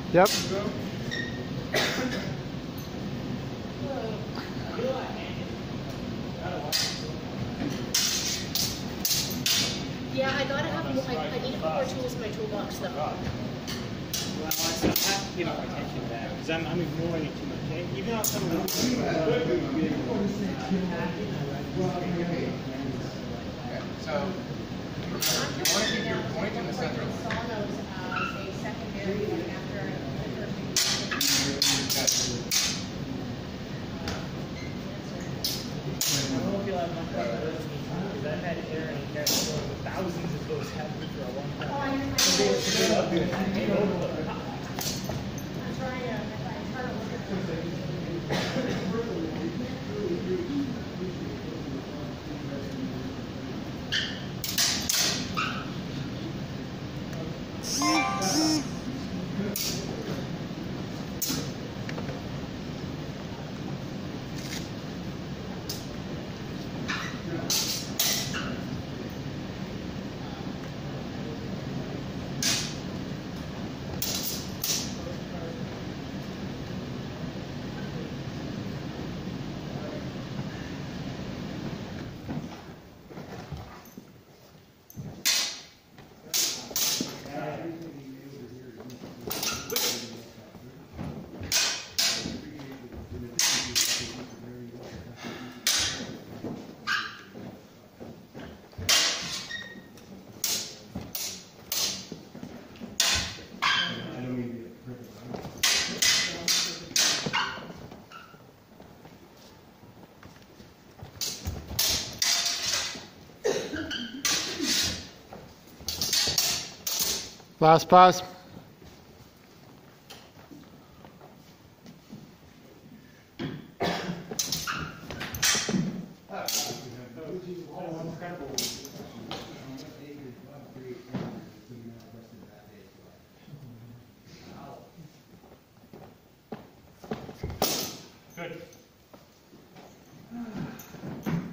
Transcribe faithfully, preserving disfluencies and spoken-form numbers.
Yep. Yeah, I gotta have more, I, I need to put more tools in my toolbox though. Well, I still have to give my attention to that because I'm, I'm ignoring it too much. Even though some of them. So, you want to keep your point in the center. I saw those as a secondary like after I don't know if you'll have much of those because I've had Aaron and Kevin with thousands of those happening for a long time. Oh, I know. So they were straight up doing that. I'm trying to, I'm trying to look at Last pass. Good.